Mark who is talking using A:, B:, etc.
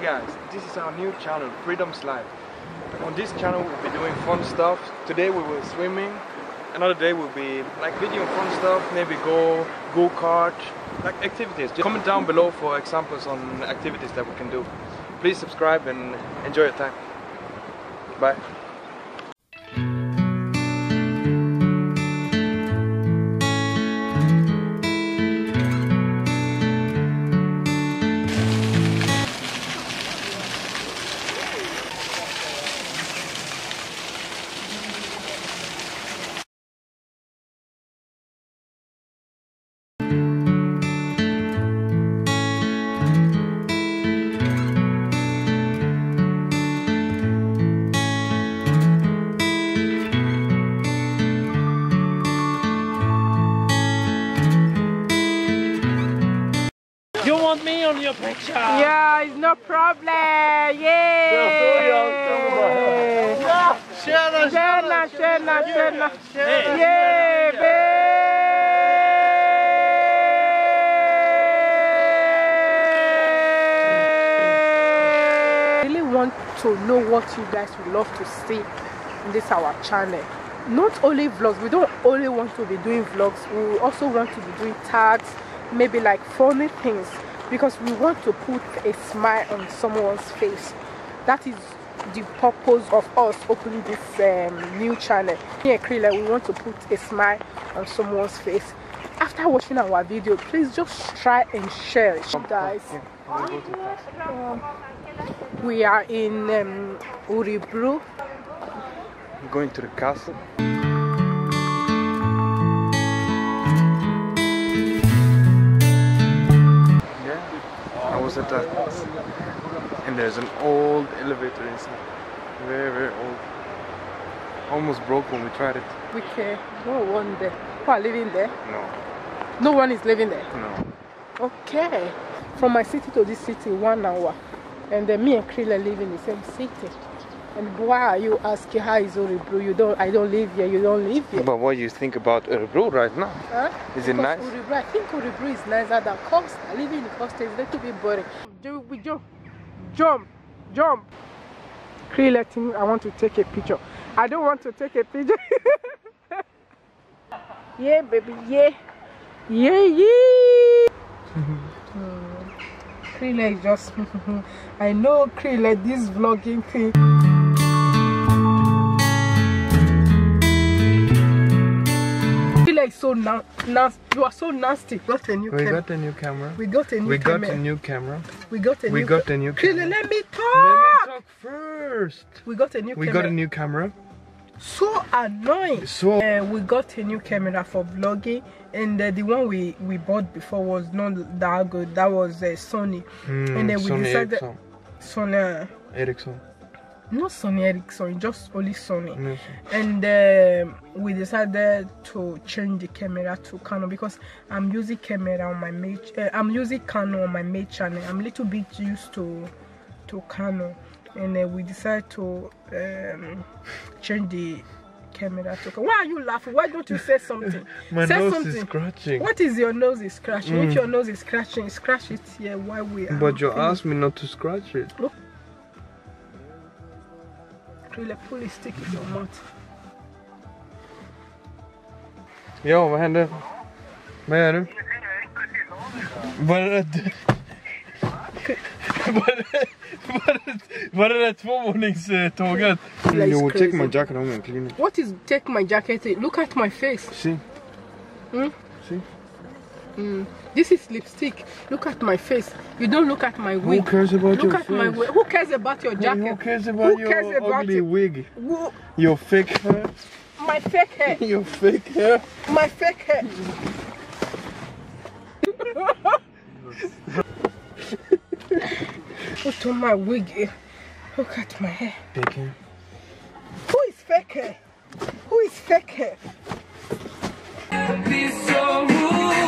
A: guys, this is our new channel, Freedom's Life. On this channel we'll be doing fun stuff. Today we were swimming. Another day we'll be like videoing fun stuff, maybe go-kart, like activities. Just comment down below for examples on activities that we can do. Please subscribe and enjoy your time. Bye.
B: You want me on your picture?
C: Yeah, it's no problem. Yeah.
B: Tjena,
C: Tjena, tjena, tjena. Yeah, babe. I really want to know what you guys would love to see in this our channel. Not only vlogs, we don't only want to be doing vlogs, we also want to be doing tags, maybe like funny things, because we want to put a smile on someone's face. That is the purpose of us opening this new channel. Me and Krila, we want to put a smile on someone's face. After watching our video, please just try and share it, guys. We are in Uribru.
A: Going to the castle. I was at that, and there's an old elevator inside, very old, almost broke when we tried it.
C: Okay, no one there. Who are living there?
A: No.
C: No one is living there?
A: No.
C: Okay. From my city to this city, 1 hour, and then me and Krila live in the same city. And why are you asking how is Uribru? I don't live here, you don't live here.
A: But what do you think about Uribru right now?
C: Huh?
A: Is it nice?
C: Uribru, I think Uribru is nicer than Costa. Living in the Costa is a little bit boring. We jump. Krila, I want to take a picture. I don't want to take a picture. Yeah, baby, yeah. Krila is just I know Krila, this vlogging thing. Krila is so nasty. You are so nasty. We got a new camera.
A: Got a new camera.
C: We got a new camera. Krila, let me talk.
A: Let me talk first.
C: We got a new camera. So annoying. We got a new camera for vlogging, and the one we bought before was not that good. That was Sony. And then we decided Sony
A: Ericsson.
C: Not Sony Ericsson, just only Sony.
A: Yes.
C: And we decided to change the camera to Canon because I'm using camera on my main. I'm using Canon on my main channel. I'm a little bit used to Canon. And then we decided to change the camera to. Why are you laughing? Why don't you say something?
A: My
C: say
A: nose
C: something.
A: is scratching.
C: What is your nose is scratching? If your nose is scratching, scratch it here while we are.
A: But you asked me not to scratch it.
C: Look. Really pull a stick in your mouth.
A: Ja, vad händer? Vad gör du? Var det där tvåvåningståget? You take my jacket home and clean it.
C: What is take my jacket? Look at my face.
A: See? See?
C: This is lipstick. Look at my face. You don't look at my wig.
A: Who cares about your face?
C: Who cares about your jacket?
A: Who cares about your ugly wig? Your fake hair.
C: My fake hair.
A: Your fake hair.
C: My fake hair. Put on my wig. Look at my hair.
A: Fake hair.
C: Who is fake hair? Who is fake hair?
B: Be so rude.